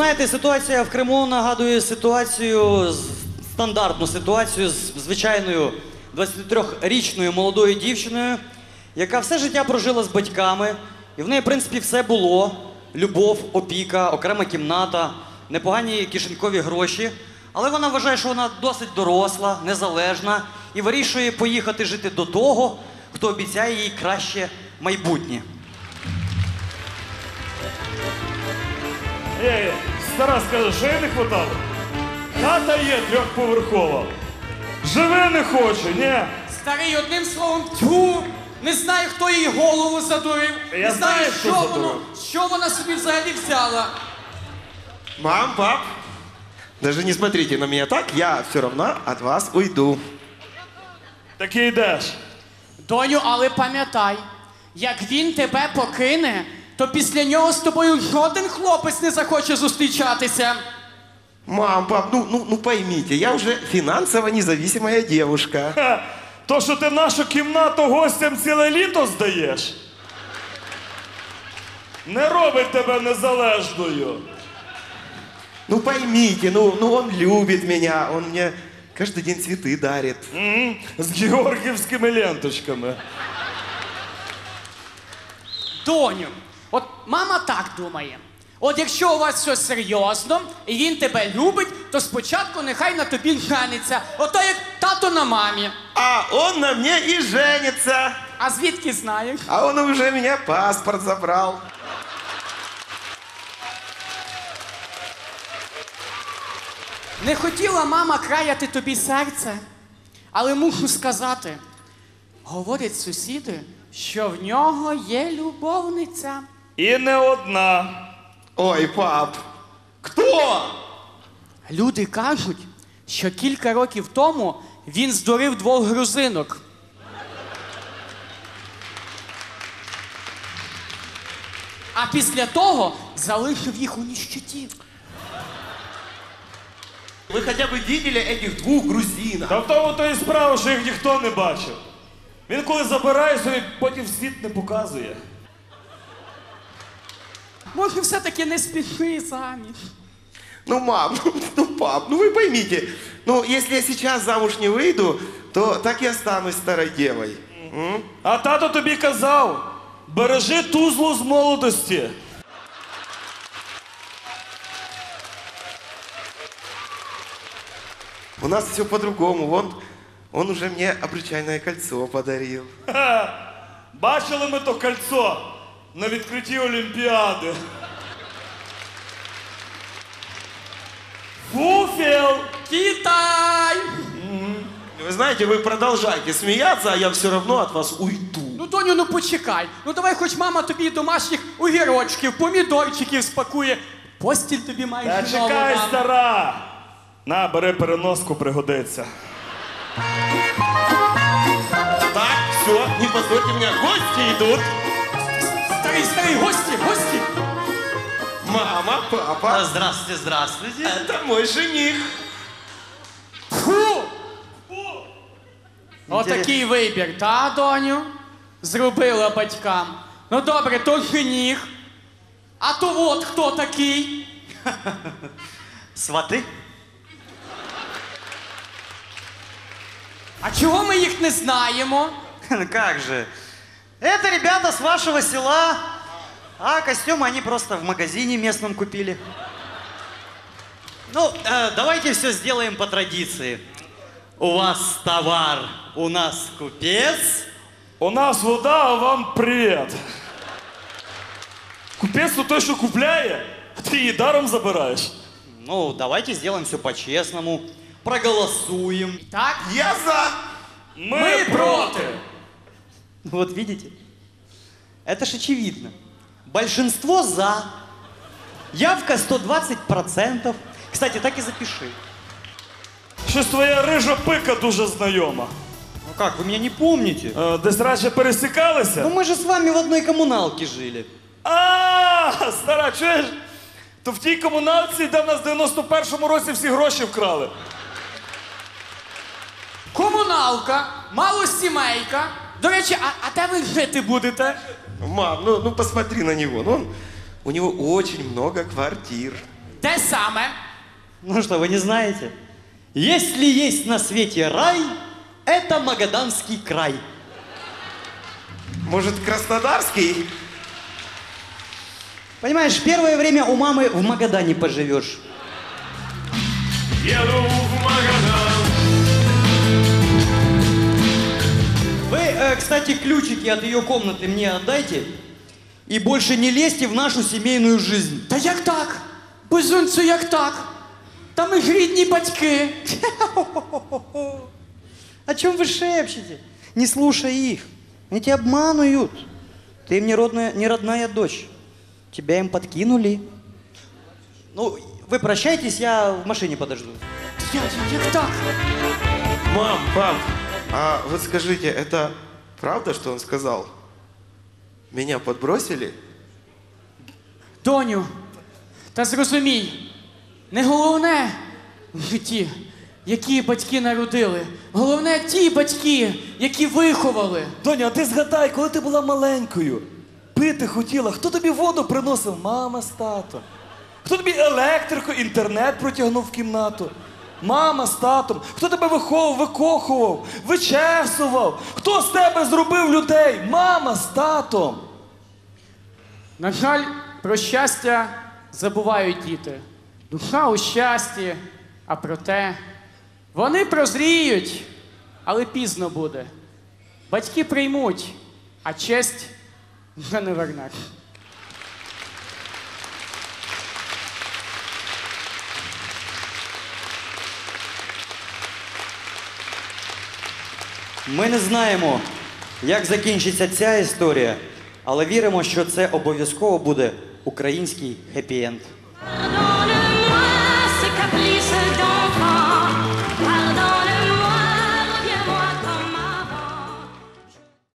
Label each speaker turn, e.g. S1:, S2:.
S1: знаєте, ситуація в Криму нагадує стандартну ситуацію з звичайною 23-річною молодою дівчиною, яка все життя прожила з батьками, і в неї, в принципі, все було. Любов, опіка, окрема кімната, непогані кишенькові гроші. Але вона вважає, що вона досить доросла, незалежна і вирішує поїхати жити до того, хто обіцяє їй краще майбутнє.
S2: Стара скаже, що їй не хватало? Хата є трьохповерхова. Живе не хоче, ні?
S3: Старий, одним словом, тьфу! Не знаю, хто їй голову задурив.
S2: Я
S3: не знаю,
S2: знаю,
S3: що вона собі взагалі взяла.
S4: Мам, пап, даже не смотрите на меня так, я все равно от вас уйду.
S2: Так і йдеш.
S3: Доню, але пам'ятай, як він тебе покине, то після нього з тобою жоден хлопець не захоче зустрічатися.
S4: Мам, пап, ну поймите, я уже финансово независимая девушка.
S2: Ха, то, що ти нашу кімнату гостям ціле літо здаєш, не робить тебе незалежною.
S4: Ну поймите, ну он любит меня, он мне каждый день цветы дарит.
S2: З георгіївськими ленточками.
S3: Доню, от мама так думає. От якщо у вас все серйозно, і він тебе любить, то спочатку нехай на тобі жениться. Ото як тато на мамі.
S4: А он на мне и женится.
S3: А звідки знаєш?
S4: А он уже меня паспорт забрал.
S3: Не хотіла мама краяти тобі серце, але мушу сказати, говорять сусіди, що в нього є любовниця.
S2: І не одна.
S4: Ой, пап, кто?
S3: Люди кажуть, що кілька років тому він здурив 2 грузинок. А після того залишив їх у ніщеті.
S4: Вы хотя бы видели этих 2 грузинов?
S2: Та в тому то і справа, що їх ніхто не бачив. Він коли забирає собі, потім світ не показує.
S3: Може, все-таки не спіши заміж.
S4: Ну, мам, ну, пап, ну вы поймите, ну, если я сейчас замуж не выйду, то так и останусь старой девой.
S2: А тато тобі казав, бережи тузлу з молодості.
S4: У нас все по-другому. Он уже мне обручальное кольцо подарил.
S2: Ха, бачили ми то кольцо на відкритті Олімпіади. Фуфел!
S3: Китай!
S4: Вы знаете, вы продолжайте смеяться, а я все равно от вас уйду.
S3: Ну, доню, ну почекай. Ну давай хоч мама тобі домашніх огірочків, помідорчиків спакує. Постіль тобі має
S2: Та
S3: чудову
S2: чекай,
S3: нам.
S2: стара! На, бери переноску, пригодиться.
S4: Так, все, не позорьте меня, гости идут.
S3: Старий, гості!
S4: Мама, папа,
S1: Здравствуйте, здравствуйте.
S4: это мой жених.
S3: Фу! Отакий вибір, та, доню? Зробила батькам. Ну добре, то жених. А то от хто такий?
S1: Свати?
S3: А чого ми їх не знаємо?
S1: Ну как же. Это ребята с вашего села, а костюмы они просто в магазине местном купили. Ну, давайте все сделаем по традиции. У вас товар, у нас купец.
S2: У нас вода, а вам привіт. Купець то той, що купляє, а ти її даром забираєш.
S1: Ну, давайте сделаем все по-честному. Проголосуем.
S3: Так?
S4: Я за.
S2: Ми проти.
S1: Вот видите? Это ж очевидно. Большинство за. Явка 120%. Кстати, так и запиши.
S2: Щось твоя рижа пика дуже знайома.
S1: Ну как, вы меня не помните?
S2: Десь радше пересікалися?
S1: Ну мы же с вами в одной коммуналке жили.
S2: А, стара, чуєш? То в тій комуналці, де в нас в 91-му році всі гроші вкрали.
S3: Комуналка, малосімейка. До речі, а де ви жити будете?
S4: Мам, ну посмотри на него. У него очень много квартир.
S3: Де саме?
S1: Ну что, вы не знаете? Если есть на свете рай, это Магаданский край.
S4: Может, Краснодарский?
S1: Понимаешь, первое время у мамы в Магадане поживешь.
S2: Еду в Магадан.
S1: Вы, кстати, ключики от ее комнаты мне отдайте и больше не лезьте в нашу семейную жизнь.
S3: Та як так? Безунцю, як так? Та ми ж рідні батьки.
S1: О чем вы шепчете? Не слушай их. Они тебя обманывают. Ты им не родная дочь. Тебя им подкинули. Ну, вы прощайтесь, я в машине подожду.
S3: Як так?
S4: Мам, пап, а вот скажите, это правда, что он сказал? Меня подбросили?
S3: Доню, та зрозумій, не головне в житті, які батьки народили. Головне ті батьки, які виховали.
S5: Доня, а ти згадай, коли ти була маленькою, пити хотіла, хто тобі воду приносив? Мама з татом. Хто тобі електрику, інтернет протягнув в кімнату? Мама з татом. Хто тебе виховував, викохував, вичесував? Хто з тебе зробив людей? Мама з татом.
S3: На жаль, про щастя забувають діти. Душа у щасті, а проте вони прозріють, але пізно буде. Батьки приймуть, а честь вже не вернеш.
S1: Ми не знаємо, як закінчиться ця історія, але віримо, що це обов'язково буде український хеппі-енд.
S6: Pardonne-moi ces caprices